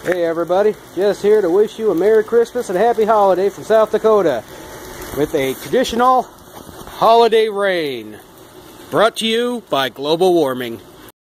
Hey everybody, just here to wish you a Merry Christmas and Happy Holiday from South Dakota with a traditional holiday rain brought to you by global warming.